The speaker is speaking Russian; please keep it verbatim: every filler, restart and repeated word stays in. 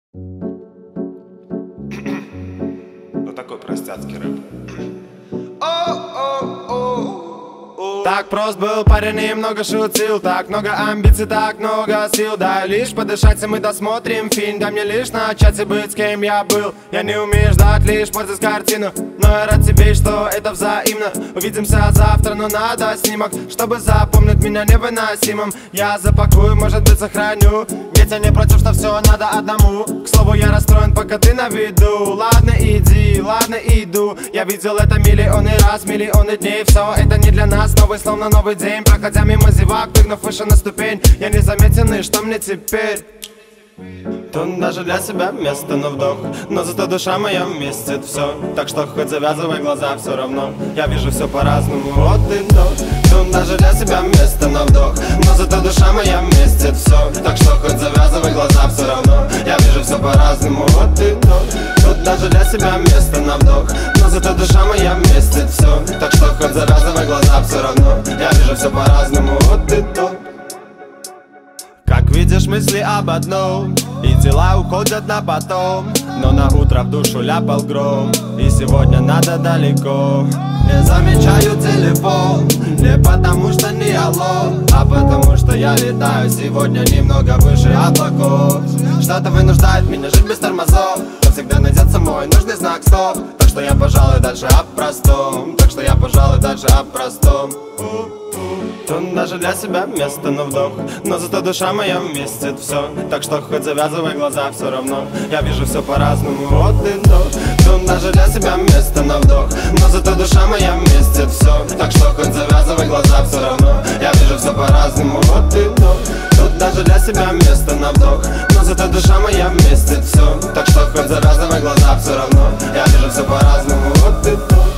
Ну такой простяцкий рэп. Так прост был парень и много шутил, так много амбиций, так много сил. Дай лишь подышать, и мы досмотрим фильм. Дай мне лишь начать и быть, с кем я был. Я не умею ждать, лишь портить картину, но я рад тебе, что это взаимно. Увидимся завтра, но надо снимок, чтобы запомнить меня невыносимым. Я запакую, может быть сохраню, ведь я не против, что все надо одному. К слову, я расстроен, пока ты на виду. Ладно, иди, ладно, иду. Я видел это миллионы раз, миллионы дней. Все это не для нас, новый словно новый день. Проходя мимо зевак, прыгнув выше на ступень, я не заметен, и что мне теперь? Тут даже для себя место на вдох, но зато душа моя вместит все. Так что хоть завязывай глаза, все равно я вижу все по-разному. Вот и то. Тут даже для себя место на вдох, но зато душа моя вместит все. Так что хоть завязывай глаза, все равно я вижу все по-разному. Вот и то. Тут даже для себя место на вдох, но зато душа моя вместит все. Так что хоть завязывай глаза, все равно я вижу все по-разному. Вот и то. Как видишь, мысли об одном, и дела уходят на потом, но на утро в душу ляпал гром, и сегодня надо далеко. Не замечаю телефон, не потому что не алло, а потому что я летаю сегодня немного выше облаков. Что-то вынуждает меня жить без тормозов, но всегда найдется мой нужный знак стоп. Так что я, пожалуй, дальше о простом, так что я, пожалуй, дальше о простом. Тут даже для себя место на вдох, но зато душа моя вместит все. Так что хоть завязывай глаза, все равно я вижу все по-разному. Вот и то. Тут даже для себя место на вдох, но зато душа моя вместит все. Так что хоть завязывай глаза, все равно я вижу все по-разному. Вот и то. Тут даже для себя место на вдох, но зато душа моя вместит все. Так что хоть завязывай глаза, все равно я вижу все по-разному. Вот и то.